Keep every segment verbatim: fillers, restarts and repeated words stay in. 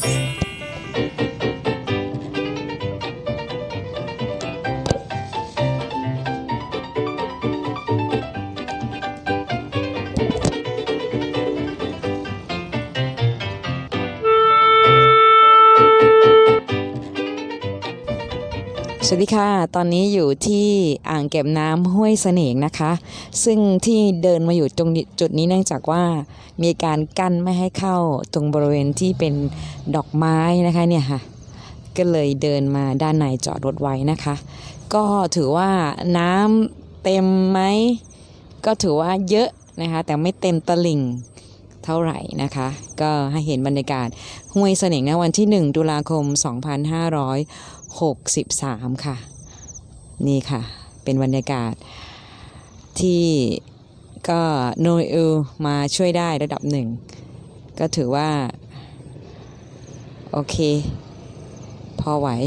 สวัสดีค่ะตอนนี้อยู่ที่อ่างเก็บน้ำห้วยเสน่ห์นะคะซึ่งที่เดินมาอยู่ตรงจุดนี้เนื่องจากว่ามีการกั้นไม่ให้เข้าตรงบริเวณที่เป็นดอกไม้นะคะเนี่ยค่ะก็เลยเดินมาด้านในจอดรถไว้นะคะก็ถือว่าน้ำเต็มไหมก็ถือว่าเยอะนะคะแต่ไม่เต็มตลิ่งเท่าไหร่นะคะก็ให้เห็นบรรยากาศห้วยเสน่ห์ในวันที่หนึ่งตุลาคมสองพันห้าร้อยหกสิบสามค่ะนี่ค่ะเป็นบรรยากาศที่ก็โนเอลมาช่วยได้ระดับหนึ่งก็ถือว่าโอเคพอไหว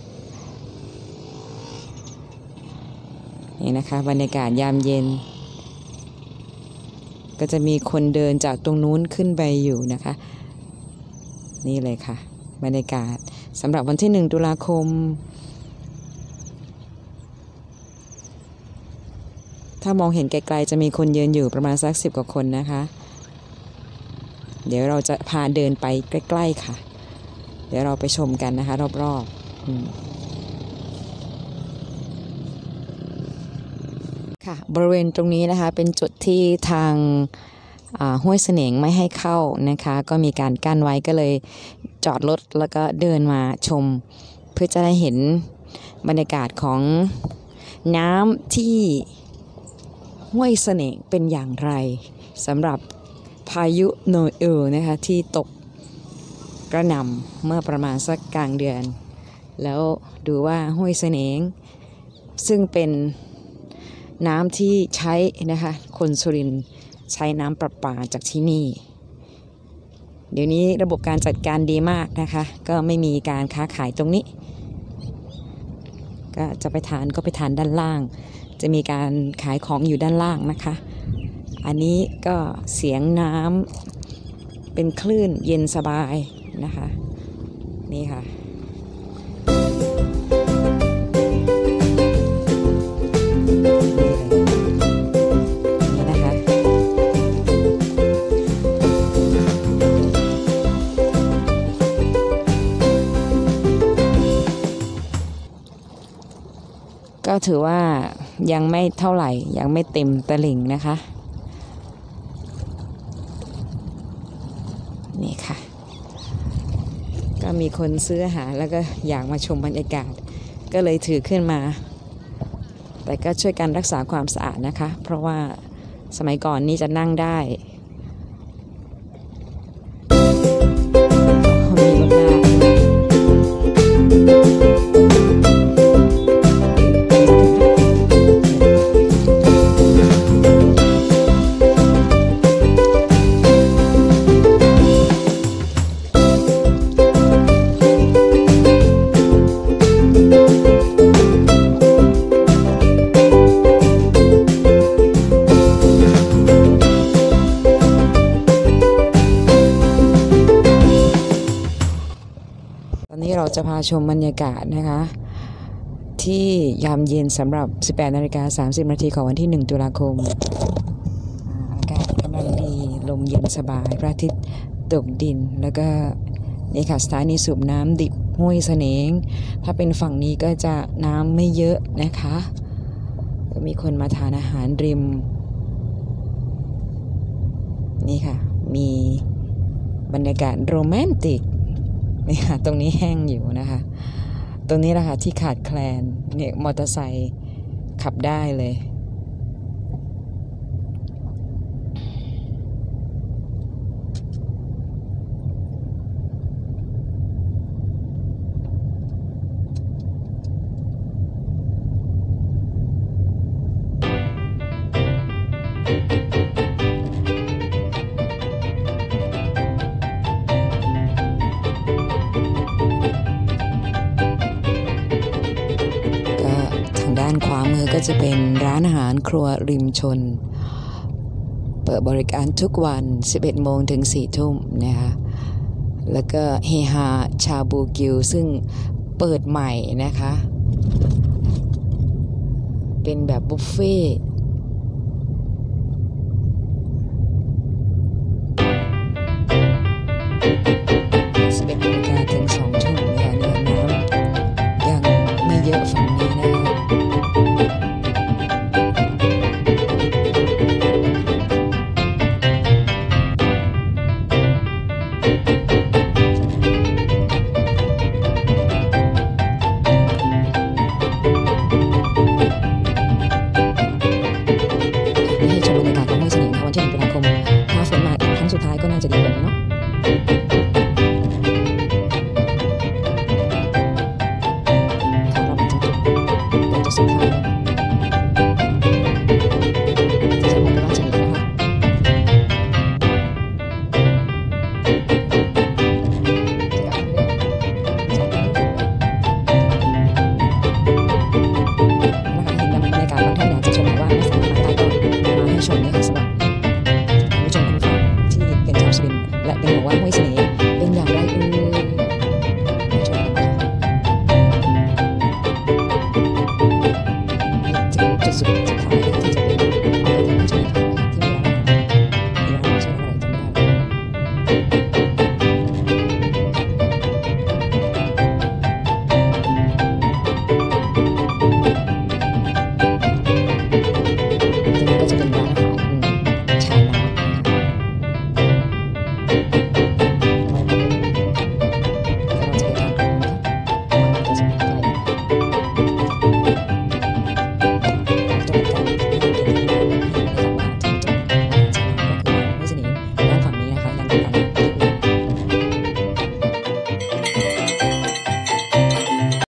นี่นะคะบรรยากาศยามเย็นก็จะมีคนเดินจากตรงนู้นขึ้นไปอยู่นะคะนี่เลยค่ะบรรยากาศสำหรับวันที่หนึ่งตุลาคมถ้ามองเห็นไกลๆจะมีคนยืนอยู่ประมาณสักสิบกว่าคนนะคะเดี๋ยวเราจะพาเดินไปใกล้ๆค่ะเดี๋ยวเราไปชมกันนะคะรอบๆค่ะบริเวณตรงนี้นะคะเป็นจุดที่ทางห้วยเสน่ห์ไม่ให้เข้านะคะก็มีการกั้นไว้ก็เลยจอดรถแล้วก็เดินมาชมเพื่อจะได้เห็นบรรยากาศของน้ำที่ห้วยเสน่ห์เป็นอย่างไรสำหรับพายุโนเอลนะคะที่ตกกระหน่ำเมื่อประมาณสักกลางเดือนแล้วดูว่าห้วยเสน่ห์ซึ่งเป็นน้ำที่ใช้นะคะคนสุรินทร์ใช้น้ำประปาจากที่นี่เดี๋ยวนี้ระบบการจัดการดีมากนะคะก็ไม่มีการค้าขายตรงนี้ก็จะไปทานก็ไปทานด้านล่างจะมีการขายของอยู่ด้านล่างนะคะอันนี้ก็เสียงน้ำเป็นคลื่นเย็นสบายนะคะนี่ค่ะก็ถือว่ายังไม่เท่าไหร่ยังไม่เต็มตลิ่งนะคะนี่ค่ะก็มีคนซื้ออาหารแล้วก็อยากมาชมบรรยากาศก็เลยถือขึ้นมาแต่ก็ช่วยกันรักษาความสะอาดนะคะเพราะว่าสมัยก่อนนี่จะนั่งได้มีรถหน้าเราจะพาชมบรรยากาศนะคะที่ยามเย็นสำหรับ สิบแปดนาฬิกาสามสิบนาทีของวันที่หนึ่งตุลาคมอากาศกำลังดีลมเย็นสบายพระอาทิตย์ตกดินแล้วก็นี่ค่ะสถานีสูบน้ำดิบห้วยเสน่ห์ถ้าเป็นฝั่งนี้ก็จะน้ำไม่เยอะนะคะมีคนมาทานอาหารริมนี่ค่ะมีบรรยากาศโรแมนติกนี่ค่ะตรงนี้แห้งอยู่นะคะตรงนี้แหละค่ะที่ขาดแคลนเนี่ยมอเตอร์ไซค์ขับได้เลย านขวามือก็จะเป็นร้านอาหารครัวริมชนเปิดบริการทุกวัน สิบเอ็ดโมงถึงสี่ทุ่มนะคะแล้วก็เฮฮาชาบูกิวซึ่งเปิดใหม่นะคะเป็นแบบบุฟเฟ่ต์